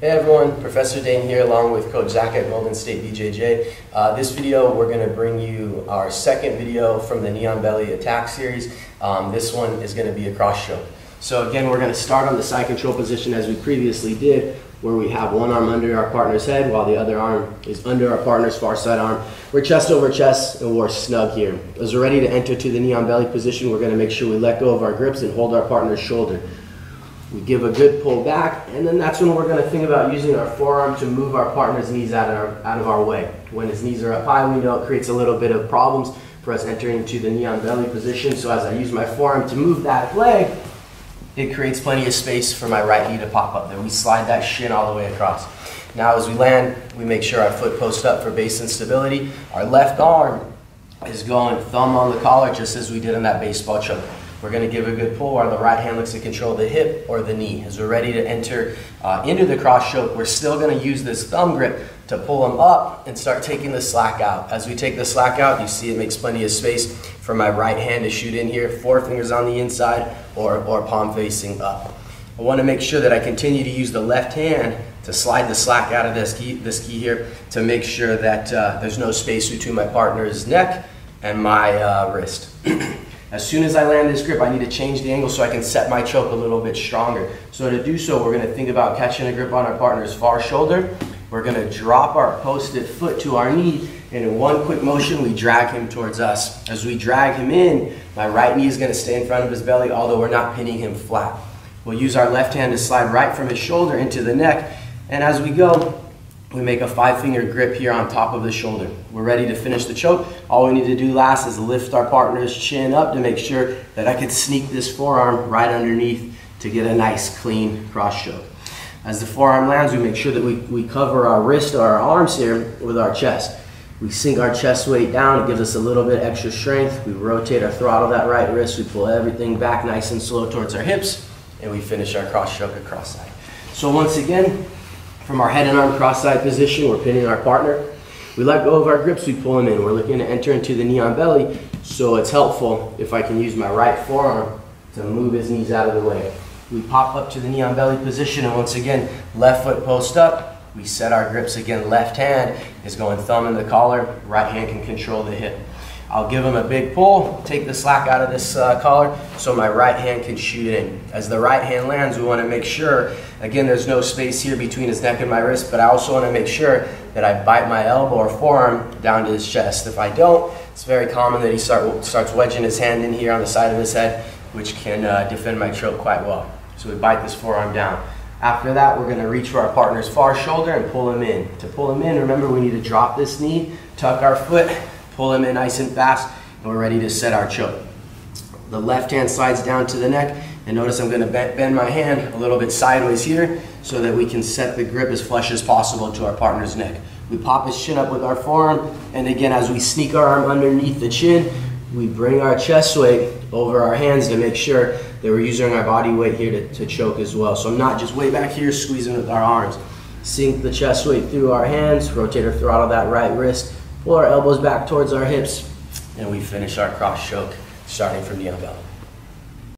Hey everyone, Professor Dane here along with Coach Zach at Golden State BJJ. This video we're going to bring you our second video from the Knee on Belly Attack series. This one is going to be a cross choke. So again, we're going to start on the side control position as we previously did, where we have one arm under our partner's head while the other arm is under our partner's far side arm. We're chest over chest and we're snug here. As we're ready to enter to the knee on belly position, we're going to make sure we let go of our grips and hold our partner's shoulder. We give a good pull back, and then that's when we're going to think about using our forearm to move our partner's knees out of our way. When his knees are up high, we know it creates a little bit of problems for us entering into the knee on belly position. So as I use my forearm to move that leg, it creates plenty of space for my right knee to pop up there. We slide that shin all the way across. Now as we land, we make sure our foot posts up for base and stability. Our left arm is going thumb on the collar just as we did in that baseball choke. We're going to give a good pull while the right hand looks to control the hip or the knee. As we're ready to enter into the cross choke, we're still going to use this thumb grip to pull them up and start taking the slack out. As we take the slack out, you see it makes plenty of space for my right hand to shoot in here, forefingers on the inside or palm facing up. I want to make sure that I continue to use the left hand to slide the slack out of this key here to make sure that there's no space between my partner's neck and my wrist. As soon as I land this grip, I need to change the angle so I can set my choke a little bit stronger. So to do so, we're going to think about catching a grip on our partner's far shoulder. We're going to drop our posted foot to our knee, and in one quick motion, we drag him towards us. As we drag him in, my right knee is going to stay in front of his belly, although we're not pinning him flat. We'll use our left hand to slide right from his shoulder into the neck, and as we go, we make a 5-finger grip here on top of the shoulder. We're ready to finish the choke. All we need to do last is lift our partner's chin up to make sure that I can sneak this forearm right underneath to get a nice clean cross choke. As the forearm lands, we make sure that we cover our wrist or our arms here with our chest. We sink our chest weight down. It gives us a little bit extra strength. We rotate or throttle that right wrist. We pull everything back nice and slow towards our hips, and we finish our cross choke across side. So once again, from our head and arm cross side position, we're pinning our partner. We let go of our grips, we pull him in. We're looking to enter into the knee on belly, so it's helpful if I can use my right forearm to move his knees out of the way. We pop up to the knee on belly position, and once again, left foot post up. We set our grips again. Left hand is going thumb in the collar, right hand can control the hip. I'll give him a big pull, take the slack out of this collar so my right hand can shoot in. As the right hand lands, we want to make sure, again, there's no space here between his neck and my wrist, but I also want to make sure that I bite my elbow or forearm down to his chest. If I don't, it's very common that he starts wedging his hand in here on the side of his head, which can defend my choke quite well. So we bite this forearm down. After that, we're going to reach for our partner's far shoulder and pull him in. To pull him in, remember we need to drop this knee, tuck our foot, pull him in nice and fast, and we're ready to set our choke. The left hand slides down to the neck, and notice I'm going to bend my hand a little bit sideways here so that we can set the grip as flush as possible to our partner's neck. We pop his chin up with our forearm, and again, as we sneak our arm underneath the chin, we bring our chest weight over our hands to make sure that we're using our body weight here to choke as well. So I'm not just way back here squeezing with our arms. Sink the chest weight through our hands, rotate or throttle that right wrist, pull our elbows back towards our hips, and we finish our cross choke starting from knee on belly.